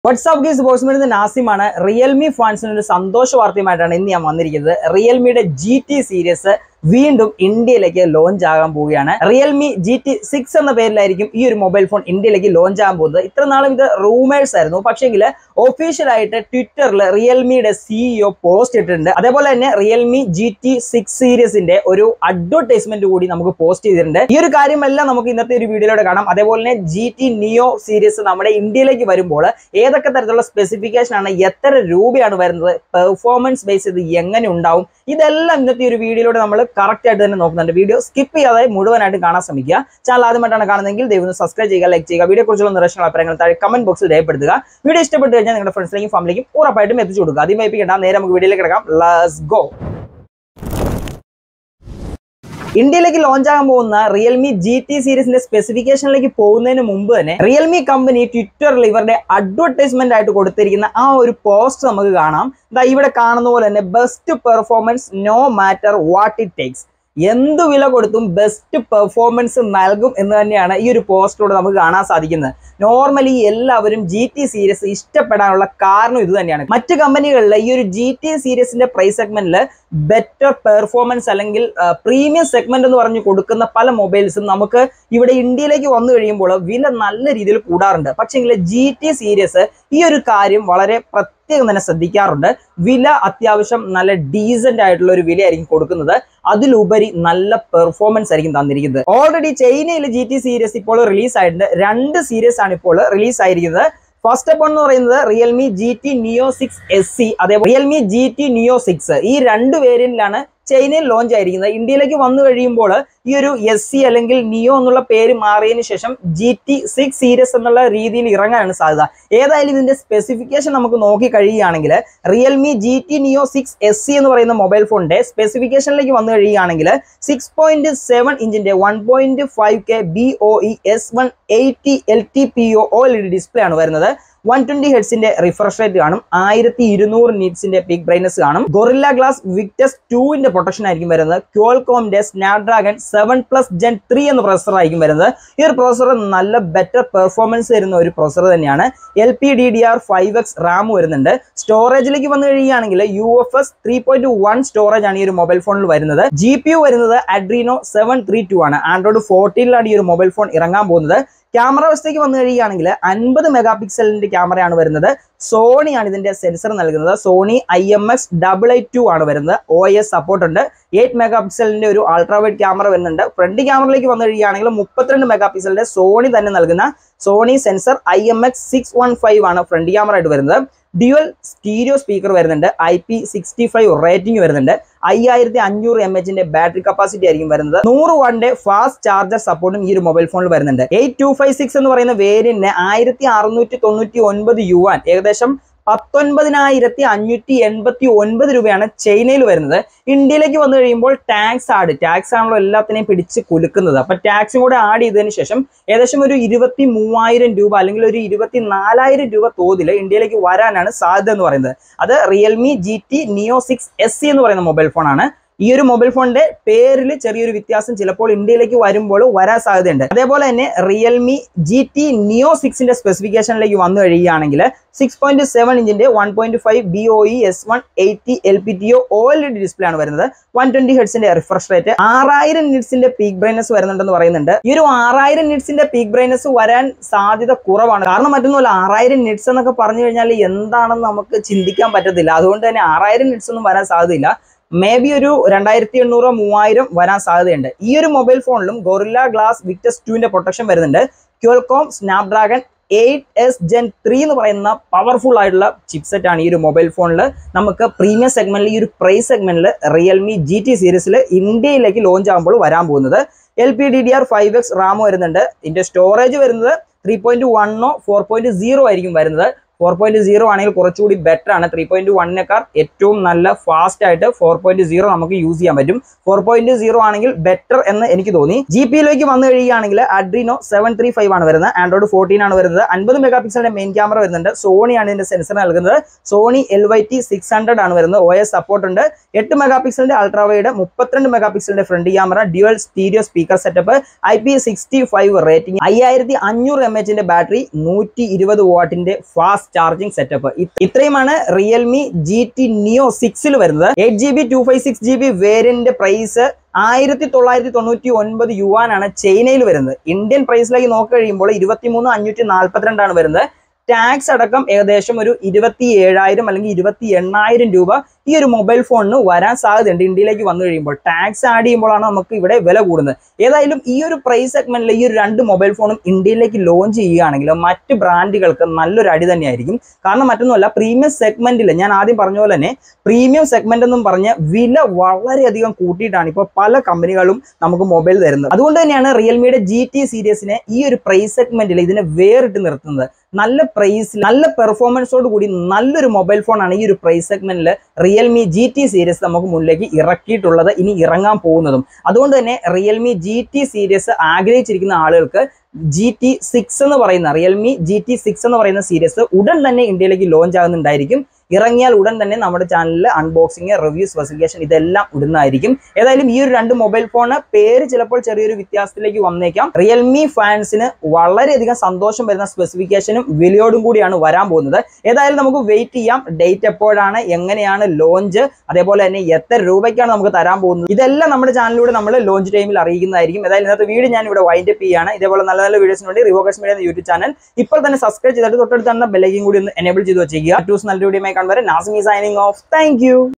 What's up guys, bossman നാസിമാണ്. Realme ഫാൻസിന് ഒരു സന്തോഷ വാർത്തയുമായിട്ടാണ് ഇന്ന് ഞാൻ വന്നിരിക്കുന്നത്. റിയൽമിയുടെ GT സീരീസ് വീണ്ടും ഇന്ത്യയിലേക്ക് ലോഞ്ച് ആകാൻ പോവുകയാണ്. റിയൽമി GT6 എന്ന പേരിലായിരിക്കും ഈ ഒരു മൊബൈൽ ഫോൺ ഇന്ത്യയിലേക്ക് ലോഞ്ച് ആകാൻ പോകുന്നത്. ഇത്ര നാളും ഇത് റൂമേഴ്സ് ആയിരുന്നു, പക്ഷേങ്കിൽ ഒഫീഷ്യൽ ആയിട്ട് ട്വിറ്ററിൽ റിയൽമിയുടെ CEO പോസ്റ്റ് ഇട്ടിട്ടുണ്ട്. അതേപോലെ തന്നെ റിയൽമി GT6 സീരീസിന്റെ ഒരു അഡ്വർടൈസ്മെന്റ് കൂടി നമുക്ക് പോസ്റ്റ് ചെയ്തിട്ടുണ്ട്. ഈ ഒരു കാര്യമെല്ലാം നമുക്ക് ഇന്നത്തെ ഒരു വീഡിയോയിലൂടെ കാണാം. അതേപോലെ തന്നെ GT Neo സീരീസ് നമ്മുടെ ഇന്ത്യയിലേക്ക് വരുമ്പോൾ ഏതൊക്കെ തരത്തിലുള്ള സ്പെസിഫിക്കേഷൻ ആണ്, എത്ര രൂപയാണ് വരുന്നത്, പെർഫോമൻസ് ബേസ് ഇത് എങ്ങനെ ഉണ്ടാവും, ഇതെല്ലാം ഇന്നത്തെ ഒരു വീഡിയോയിലൂടെ നമ്മൾ കറക്റ്റ് ആയിട്ട് തന്നെ നോക്കുന്നുണ്ട്. വീഡിയോ സ്കിപ്പ് ചെയ്യാതെ മുഴുവനായിട്ട് കാണാൻ ശ്രമിക്കുക. ചാനൽ ആദ്യമായിട്ടാണ് കാണുന്നതെങ്കിൽ ദയവായി സബ്സ്ക്രൈബ് ചെയ്യുക, ലൈക്ക് ചെയ്യുക. വീഡിയോ കുറിച്ചുള്ള നിർദ്ദേശങ്ങൾ അഭിപ്രായങ്ങൾ താഴെ കമന്റ് ബോക്സിൽ രേഖപ്പെടുത്തുക. വീഡിയോ ഇഷ്ടപ്പെട്ടു കഴിഞ്ഞാൽ നിങ്ങളുടെ ഫ്രണ്ട്സിലേക്കും ഫാമിലിക്കും ഉറപ്പായിട്ടും എത്തിച്ചു കൊടുക്കുക. ആദ്യം വൈപ്പിക്കേണ്ട, നേരെ നമുക്ക് വീഡിയോയിലേക്ക് കിടക്കാം. Let's go. ഇന്ത്യയിലേക്ക് ലോഞ്ച് ആകാൻ പോകുന്ന റിയൽമി GT സീരീസിന്റെ സ്പെസിഫിക്കേഷനിലേക്ക് പോകുന്നതിന് മുമ്പ് തന്നെ റിയൽമി കമ്പനി ട്വിറ്ററിൽ ഇവരുടെ അഡ്വർടൈസ്മെന്റ് ആയിട്ട് കൊടുത്തിരിക്കുന്ന ആ ഒരു പോസ്റ്റ് നമുക്ക് കാണാം. ഇവിടെ കാണുന്ന പോലെ തന്നെ best performance no matter what it takes. എന്ത് വില കൊടുത്തും ബെസ്റ്റ് പെർഫോമൻസ് നൽകും എന്ന് തന്നെയാണ് ഈ ഒരു പോസ്റ്റിലൂടെ നമുക്ക് കാണാൻ സാധിക്കുന്നത്. നോർമലി എല്ലാവരും GT സീരീസ് ഇഷ്ടപ്പെടാനുള്ള കാരണം ഇത് തന്നെയാണ്. മറ്റ് കമ്പനികളിൽ ഈ ഒരു GT സീരീസിന്റെ പ്രൈസ് സെഗ്മെന്റിൽ ബെറ്റർ പെർഫോമൻസ് അല്ലെങ്കിൽ പ്രീമിയം സെഗ്മെന്റ് എന്ന് പറഞ്ഞു കൊടുക്കുന്ന പല മൊബൈൽസും നമുക്ക് ഇവിടെ ഇന്ത്യയിലേക്ക് വന്നു കഴിയുമ്പോൾ വില നല്ല രീതിയിൽ കൂടാറുണ്ട്. പക്ഷേങ്കിൽ GT സീരീസ് ഈ ഒരു കാര്യം വളരെ പ്രത്യേകം തന്നെ ശ്രദ്ധിക്കാറുണ്ട്. വില അത്യാവശ്യം നല്ല ഡീസന്റ് ആയിട്ടുള്ള ഒരു വിലയായിരിക്കും കൊടുക്കുന്നത്. അതിലുപരി നല്ല പെർഫോമൻസ് ആയിരിക്കും തന്നിരിക്കുന്നത്. ഓൾറെഡി ചൈനയിൽ GT സീരീസ് ഇപ്പോൾ റിലീസ് ആയിട്ടുണ്ട്. 2 സീരീസ് ആണ് ഇപ്പോൾ റിലീസ് ആയിരിക്കുന്നത്. ഫസ്റ്റ് അപ്പ് എന്ന് പറയുന്നത് റിയൽമി GT Neo 6 SC, അതേപോലെ റിയൽമി GT Neo 6. ഈ 2 വേരിയന്റിലാണ് ചൈനയിൽ ലോഞ്ച് ആയിരിക്കുന്നത്. ഇന്ത്യയിലേക്ക് വന്നു കഴിയുമ്പോൾ ഈ ഒരു SC അല്ലെങ്കിൽ നിയോ എന്നുള്ള പേര് മാറിയതിനു ശേഷം GT6 സീരീസ് എന്നുള്ള രീതിയിൽ ഇറങ്ങാനാണ് സാധ്യത. ഏതായാലും ഇതിന്റെ സ്പെസിഫിക്കേഷൻ നമുക്ക് നോക്കി കഴിയുകയാണെങ്കിൽ റിയൽമി GT Neo 6 SC എന്ന് പറയുന്ന മൊബൈൽ ഫോണിന്റെ സ്പെസിഫിക്കേഷനിലേക്ക് വന്നു കഴിയുകയാണെങ്കിൽ 6.7 ഇഞ്ചിന്റെ 1.5K BOE S180 LTPO OLED display ആണ് വരുന്നത്. 120 ഹെർട്സിന്റെ റിഫ്രഷ് റേറ്റ് കാണും. 1200 നിറ്റ്സിന്റെ പീക്ക് ബ്രൈറ്റ്നസ് കാണും. ഗൊറില്ല ഗ്ലാസ് വിക്ടസ് 2ന്റെ പ്രൊട്ടക്ഷൻ ആയിരിക്കും വരുന്നത്. ക്വാൾകോമിന്റെ സ്നാപ്ഡ്രാഗൺ 7+ Gen 3 എന്ന പ്രൊസസർ ആയിരിക്കും വരുന്നത്. ഈ ഒരു പ്രൊസസർ നല്ല ബെറ്റർ പെർഫോമൻസ് തരുന്ന ഒരു പ്രൊസസർ തന്നെയാണ്. LPDDR5X റാം വരുന്നുണ്ട്. സ്റ്റോറേജിലേക്ക് വന്നു കഴിയുകയാണെങ്കിൽ UFS 3.1 സ്റ്റോറേജ് ആണ് ഈ ഒരു മൊബൈൽ ഫോണിൽ വരുന്നത്. GPU വരുന്നത് Adreno 732 ആണ്. ആൻഡ്രോയിഡ് 14ലാണ് ഈ ഒരു മൊബൈൽ ഫോൺ ഇറങ്ങാൻ പോകുന്നത്. ക്യാമറ വശത്തേക്ക് വന്നു കഴിയുകയാണെങ്കിൽ 50 മെഗാ പിക്സലിന്റെ ക്യാമറയാണ് വരുന്നത്. സോണിയാണ് ഇതിന്റെ സെൻസർ നൽകുന്നത്. സോണി IMX882 ആണ് വരുന്നത്. OIS സപ്പോർട്ട് ഉണ്ട്. 8 മെഗാ പിക്സലിന്റെ ഒരു അൾട്രാവൈഡ് ക്യാമറ വരുന്നുണ്ട്. ഫ്രണ്ട് ക്യാമറയിലേക്ക് വന്നു കഴിയുകയാണെങ്കിൽ 32 മെഗാ പിക്സലിന്റെ സോണി തന്നെ നൽകുന്ന സോണി സെൻസർ IMX615 ആണ് ഫ്രണ്ട് ക്യാമറ ആയിട്ട് വരുന്നത്. ഡ്യുവൽ സ്റ്റീരിയോ സ്പീക്കർ വരുന്നുണ്ട്. IP65 റേറ്റിംഗ് വരുന്നുണ്ട്. 5500 mAh ബാറ്ററി കപ്പാസിറ്റി ആയിരിക്കും വരുന്നത്. 100 വാട്ടിന്റെ ഫാസ്റ്റ് ചാർജർ സപ്പോർട്ടും ഈ ഒരു മൊബൈൽ ഫോണിൽ വരുന്നുണ്ട്. 8256 എന്ന് പറയുന്ന വേരിയന്റിന് 1699 യുവാൻ, ഏകദേശം 19,589 രൂപയാണ് ചൈനയിൽ വരുന്നത്. ഇന്ത്യയിലേക്ക് വന്നു കഴിയുമ്പോൾ ടാക്സ് ആണല്ലോ എല്ലാത്തിനെയും പിടിച്ച് കുലുക്കുന്നത്. അപ്പൊ ടാക്സും കൂടെ ആഡ് ചെയ്തതിനു ശേഷം ഏകദേശം ഒരു 23,000 രൂപ അല്ലെങ്കിൽ ഒരു 24,000 രൂപ തോതിൽ ഇന്ത്യയിലേക്ക് വരാനാണ് സാധ്യത എന്ന് പറയുന്നത്. അത് റിയൽമി GT Neo 6 SC എന്ന് പറയുന്ന മൊബൈൽ ഫോണാണ്. ഈ ഒരു മൊബൈൽ ഫോണിന്റെ പേരിൽ ചെറിയൊരു വ്യത്യാസം ചിലപ്പോൾ ഇന്ത്യയിലേക്ക് വരുമ്പോൾ വരാൻ സാധ്യതയുണ്ട്. അതേപോലെ തന്നെ റിയൽമി GT Neo 6ന്റെ സ്പെസിഫിക്കേഷനിലേക്ക് വന്നു കഴിയുകയാണെങ്കിൽ 6.7 ഇഞ്ചിന്റെ 1.5 BOE S180 LPTO OLED display ആണ് വരുന്നത്. 120 ഹെർട്സിന്റെ റിഫ്രഷ് റേറ്റ്, 6000 നിറ്റ്സിന്റെ പീക്ക് ബ്രൈറ്റ്നസ് വരുന്നുണ്ടെന്ന് പറയുന്നുണ്ട്. ഈ ഒരു 6000 നിറ്റ്സിന്റെ പീക്ക് ബ്രൈറ്റ്നസ് വരാൻ സാധ്യത കുറവാണ്. കാരണം മറ്റൊന്നുമല്ല, 6000 നിറ്റ്സ് എന്നൊക്കെ പറഞ്ഞു കഴിഞ്ഞാൽ എന്താണെന്ന് നമുക്ക് ചിന്തിക്കാൻ പറ്റത്തില്ല. അതുകൊണ്ട് തന്നെ 6000 നിറ്റ്സ് ഒന്നും വരാൻ സാധ്യതയില്ല. മേ ബി ഒരു 2800 3000 വരാൻ സാധ്യതയുണ്ട്. ഈ ഒരു മൊബൈൽ ഫോണിലും ഗൊറില്ല ഗ്ലാസ് വിക്ടസ് 2ന്റെ പ്രൊട്ടക്ഷൻ വരുന്നുണ്ട്. ക്വാൾകോം സ്നാപ്ഡ്രാഗൺ 8S Gen 3 എന്ന് പറയുന്ന പവർഫുൾ ആയിട്ടുള്ള ചിപ്സെറ്റ് ആണ് ഈ ഒരു മൊബൈൽ ഫോണിൽ നമുക്ക് പ്രീമിയം സെഗ്മെന്റിൽ, ഈ ഒരു പ്രൈസ് സെഗ്മെന്റിൽ റിയൽമി GT സീരീസിൽ ഇന്ത്യയിലേക്ക് ലോഞ്ച് ആകുമ്പോൾ വരാൻ പോകുന്നത്. LPDDR5X റാം വരുന്നുണ്ട്. ഇതിന്റെ സ്റ്റോറേജ് വരുന്നത് 3.1 4.0 ആയിരിക്കും വരുന്നത്. 4.0 ആണെങ്കിൽ കുറച്ചുകൂടി ബെറ്റർ ആണ്. 3.1നേക്കാൾ ഏറ്റവും നല്ല ഫാസ്റ്റ് ആയിട്ട് 4.0 നമുക്ക് യൂസ് ചെയ്യാൻ പറ്റും. 4.0 ആണെങ്കിൽ ബെറ്റർ എന്ന് എനിക്ക് തോന്നി. GPUയിലേക്ക് വന്നു കഴിയുകയാണെങ്കിൽ Adreno 735 ആണ് വരുന്നത്. ആൻഡ്രോയിഡ് 14 ആണ് വരുന്നത്. 50 മെഗാ പിക്സലിന്റെ മെയിൻ ക്യാമറ വരുന്നുണ്ട്. സോണിയാണ് ഇതിന്റെ സെൻസർ നൽകുന്നത്. സോണി LYT600 ആണ് വരുന്നത്. OS സപ്പോർട്ട് ഉണ്ട്. 8 മെഗാ പിക്സലിന്റെ അൾട്രാവൈഡ്, 32 മെഗാ പിക്സലിന്റെ front camera, dual stereo speaker setup, IP65 rating, 5500 mAh battery, 120 വാട്ടിന്റെ ഫാസ്റ്റ് ഫാസ്റ്റ് ചാർജിങ് സെറ്റപ്പ്. ഇത്രയുമാണ് റിയൽമി GT Neo 6 വരുന്നത്. 8GB 256GB വേരിയന്റ് പ്രൈസ് 1999 യുവാനാണ് ചൈനയിൽ വരുന്നത്. ഇന്ത്യൻ പ്രൈസിലേക്ക് നോക്കി കഴിയുമ്പോൾ 23,542 വരുന്നത്. ടാക്സ് അടക്കം ഏകദേശം ഒരു 27,000 അല്ലെങ്കിൽ 28,000 രൂപ ഈ ഒരു മൊബൈൽ ഫോണിന് വരാൻ സാധ്യതയുണ്ട്. ഇന്ത്യയിലേക്ക് വന്നു കഴിയുമ്പോൾ ടാക്സ് ആഡ് ചെയ്യുമ്പോഴാണ് നമുക്ക് ഇവിടെ വില കൂടുന്നത്. ഏതായാലും ഈ ഒരു പ്രൈസ് സെഗ്മെന്റിൽ ഈ ഒരു 2 മൊബൈൽ ഫോണും ഇന്ത്യയിലേക്ക് ലോഞ്ച് ചെയ്യുകയാണെങ്കിൽ മറ്റ് ബ്രാൻഡുകൾക്ക് നല്ലൊരു അടി തന്നെയായിരിക്കും. കാരണം മറ്റൊന്നുമല്ല, പ്രീമിയം സെഗ്മെന്റിൽ ഞാൻ ആദ്യം പറഞ്ഞ പോലെ തന്നെ പ്രീമിയം സെഗ്മെന്റ് എന്നും പറഞ്ഞ് വില വളരെയധികം കൂട്ടിയിട്ടാണ് ഇപ്പോൾ പല കമ്പനികളും നമുക്ക് മൊബൈൽ തരുന്നത്. അതുകൊണ്ട് തന്നെയാണ് റിയൽമിയുടെ GT സീരീസിനെ ഈ ഒരു പ്രൈസ് സെഗ്മെന്റിൽ ഇതിനെ വേറിട്ട് നിർത്തുന്നത്. നല്ല പ്രൈസ്, നല്ല പെർഫോമൻസോട് കൂടി നല്ലൊരു മൊബൈൽ ഫോണാണ് ഈ ഒരു പ്രൈസ് സെഗ്മെന്റിൽ റിയൽമി GT സീരീസ് നമുക്ക് മുന്നിലേക്ക് ഇറക്കിയിട്ടുള്ളത്, ഇനി ഇറങ്ങാൻ പോകുന്നതും. അതുകൊണ്ട് തന്നെ റിയൽമി GT സീരീസ് ആഗ്രഹിച്ചിരിക്കുന്ന ആളുകൾക്ക് GT6 എന്ന് പറയുന്ന റിയൽമി GT6 എന്ന് പറയുന്ന സീരീസ് ഉടൻ തന്നെ ഇന്ത്യയിലേക്ക് ലോഞ്ച് ആകുന്നുണ്ടായിരിക്കും. ഇറങ്ങിയാൽ ഉടൻ തന്നെ നമ്മുടെ ചാനലിൽ അൺബോക്സിങ്, റിവ്യൂ, സ്പെസിഫിക്കേഷൻ ഇതെല്ലാം ഇടുന്നതായിരിക്കും. ഏതായാലും ഈ ഒരു 2 മൊബൈൽ ഫോണ് പേര് ചിലപ്പോൾ ചെറിയൊരു വ്യത്യാസത്തിലേക്ക് വന്നേക്കാം. റിയൽമി ഫാൻസിന് വളരെയധികം സന്തോഷം വരുന്ന സ്പെസിഫിക്കേഷനും വിലയോടും കൂടിയാണ് വരാൻ പോകുന്നത്. ഏതായാലും നമുക്ക് വെയിറ്റ് ചെയ്യാം. ഡേറ്റ് എപ്പോഴാണ്, എങ്ങനെയാണ് ലോഞ്ച്, അതേപോലെ തന്നെ എത്ര രൂപയ്ക്കാണ് നമുക്ക് തരാൻ പോകുന്നത്, ഇതെല്ലാം നമ്മുടെ ചാനലിലൂടെ നമ്മൾ ലോഞ്ച് ടൈമിൽ അറിയിക്കുന്നതായിരിക്കും. ഏതായാലും ഇന്നത്തെ വീഡിയോ ഞാൻ ഇവിടെ വൈൻഡ് അപ്പ് ചെയ്യാണ്. ഇതേപോലെ നല്ല നല്ല വീഡിയോസിന് വേണ്ടി റിവോക്കസ് മീഡിയ എന്ന യൂട്യൂബ് ചാനൽ ഇപ്പോൾ തന്നെ സബ്സ്ക്രൈബ് ചെയ്തിട്ട് തൊട്ടടുത്ത് തന്നെ ബെല്ലൈക്കൻ കൂടി ഒന്ന് എനേബിൾ ചെയ്ത് വെച്ചേക്കുക. നല്ല വീഡിയോ കാണുമ്പോൾ നാസിമി സൈനിങ് ഓഫ്. Thank U.